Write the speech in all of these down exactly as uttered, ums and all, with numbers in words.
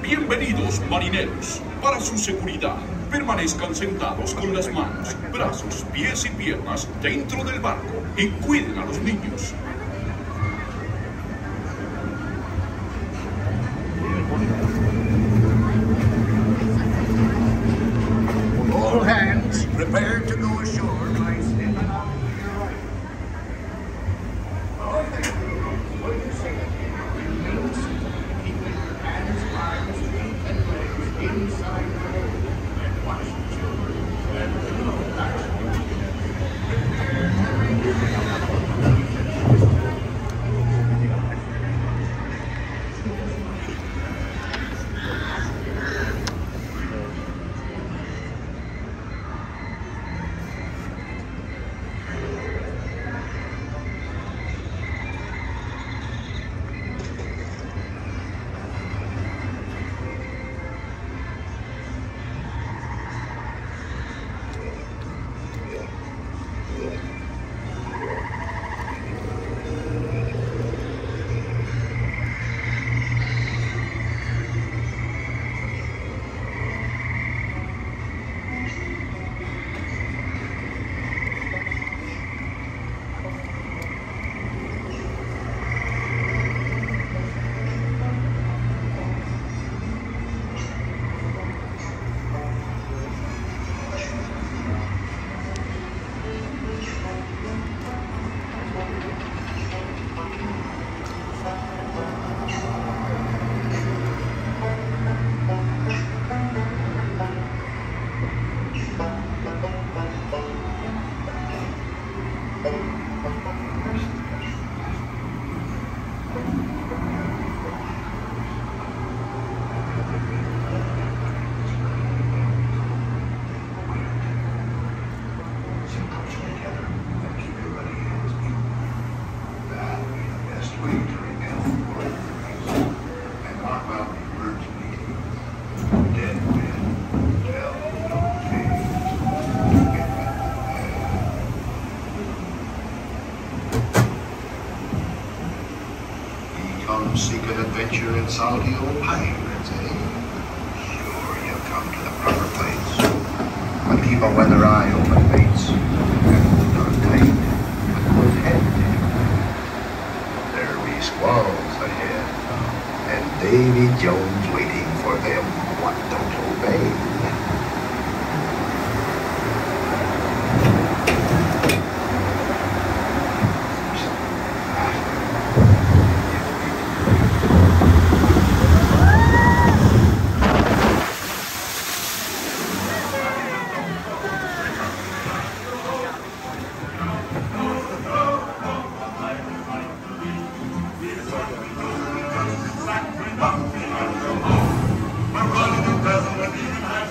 Bienvenidos, marineros. Para su seguridad, permanezcan sentados con las manos, brazos, pies y piernas dentro del barco y cuiden a los niños. All hands, prepare to go ashore. Seek an adventure in salty old pirates, eh? Sure, you've come to the proper place. But keep a weather eye open, mates. And hold on tight. A good head. There'll be squalls ahead. And Davy Jones waiting for them what don't obey. We're running the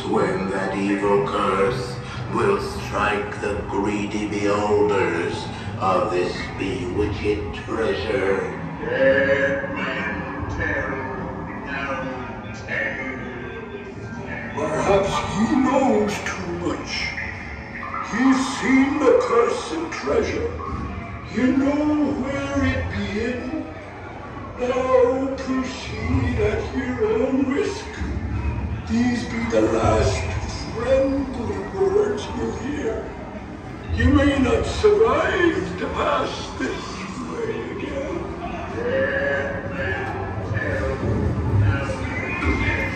when that evil curse will strike the greedy beholders of this bewitched treasure. Dead men tell no tales. Perhaps he knows too much. He's seen the cursed treasure. You know where it be hidden. Now proceed at your own risk. These be the last friendly words you'll hear. You may not survive to pass this way again. Dead men tell no tales.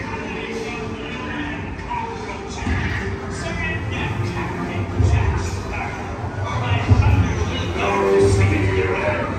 Surrender, Captain Jack Sparrow. My thunder will guard the city.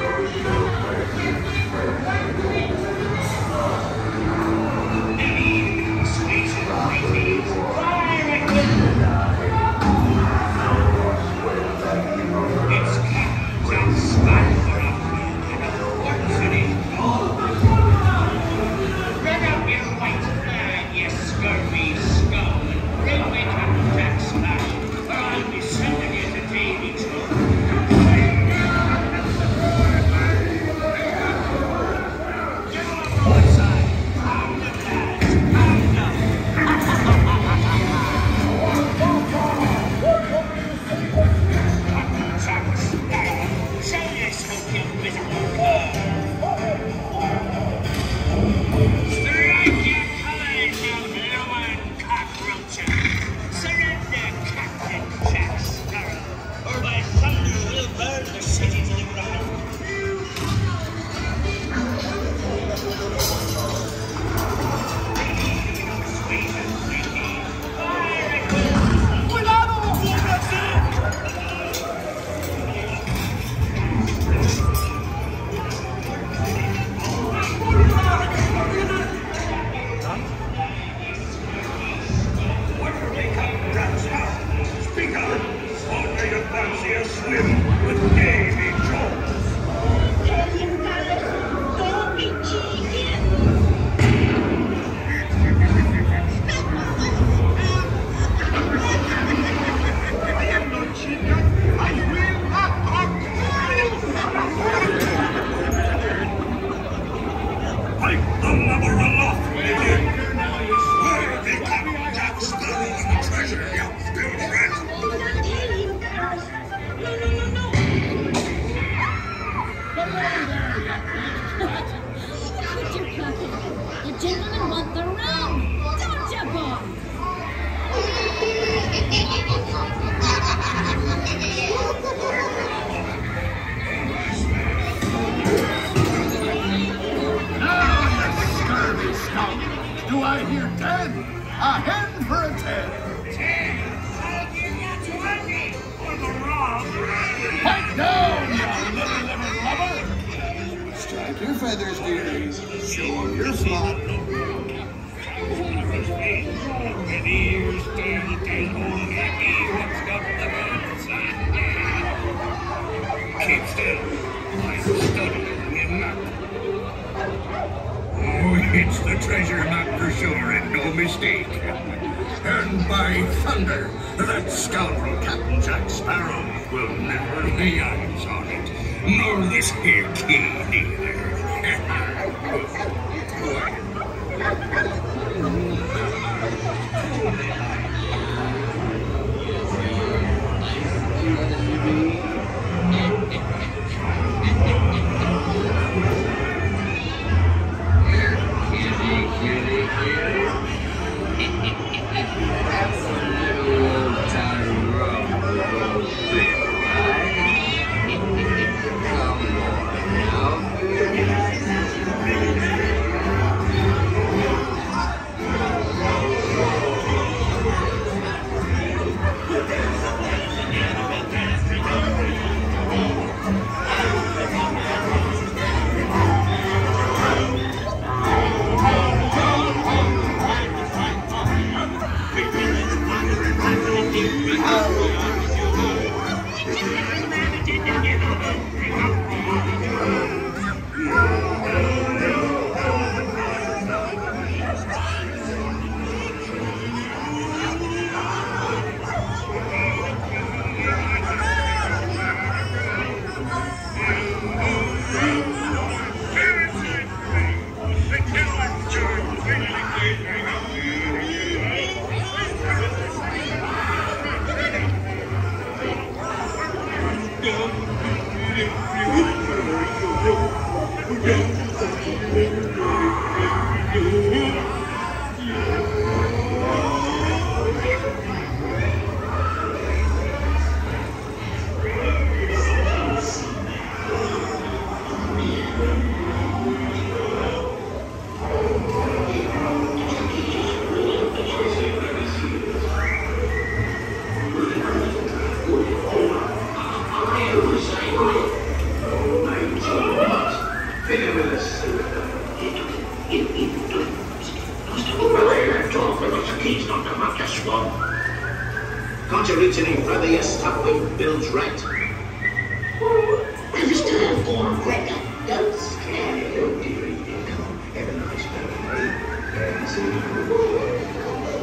It's the treasure map for sure, and no mistake. And by thunder, that scoundrel Captain Jack Sparrow will never lay eyes on it, nor this here key either. not just one. Can't you reach any further, you stuff-wing bilge rat? I'm just a form quicker. Don't scare you. Oh, dearie, dear, come on. Have a nice day, eh? And see you.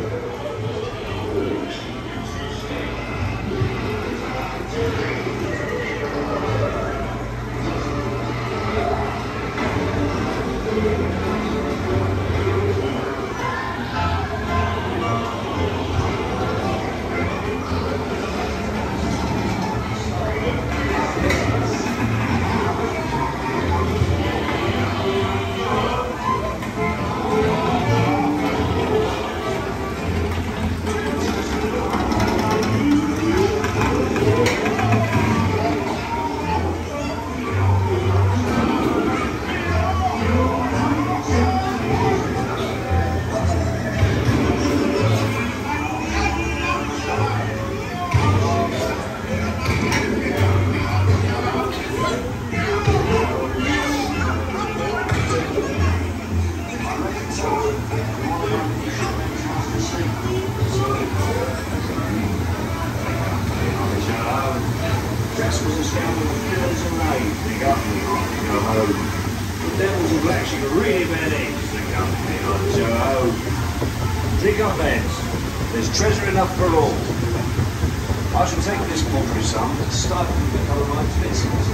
Dig on beds. There's treasure enough for all. I shall take this poultry some and start with a couple of my fences.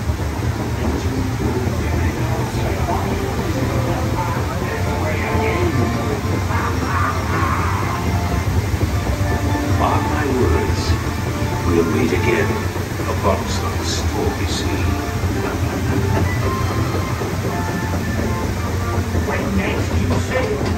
Mark my words, we'll meet again upon some stormy sea. When next you sail,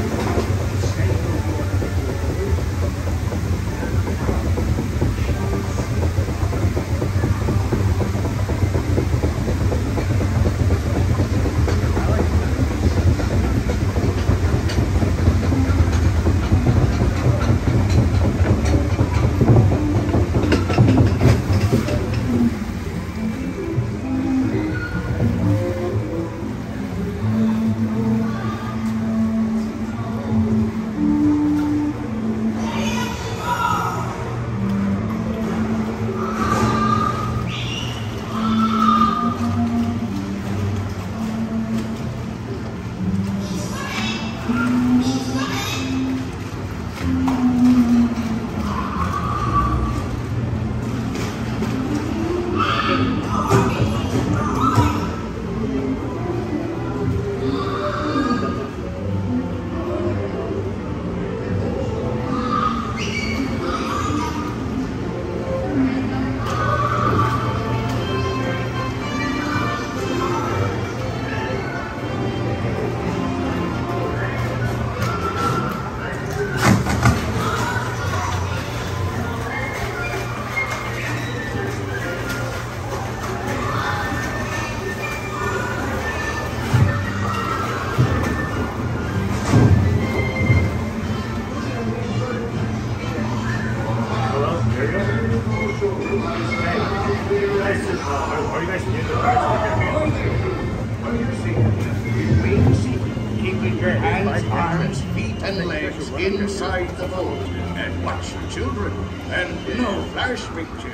Keeping your hands, arms, feet, and legs inside the boat, and watch the children, and no flash pictures.